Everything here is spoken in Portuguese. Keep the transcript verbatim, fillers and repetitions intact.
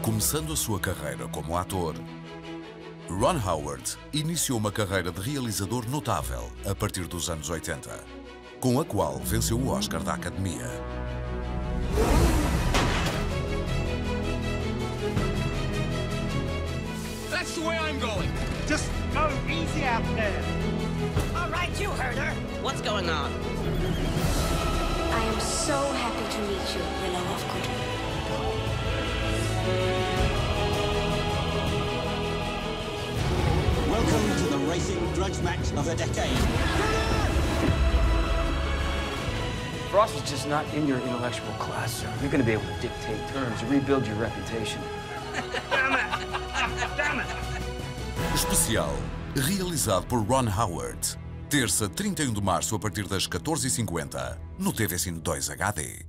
Começando a sua carreira como ator, Ron Howard iniciou uma carreira de realizador notável a partir dos anos oitenta, com a qual venceu o Oscar da Academia. That's the way I'm going. Just go easy out there. All right, you heard her. What's going on? I am so happy to meet you, Willow Lovegood. Welcome to the racing grudge match of the decade. Frost is just not in your intellectual class, sir. You're going to be able to dictate terms, rebuild your reputation. Damn it! Damn it! Especial, realizado por Ron Howard. Terça, trinta e um de março, a partir das catorze e cinquenta, no T V Cine dois H D.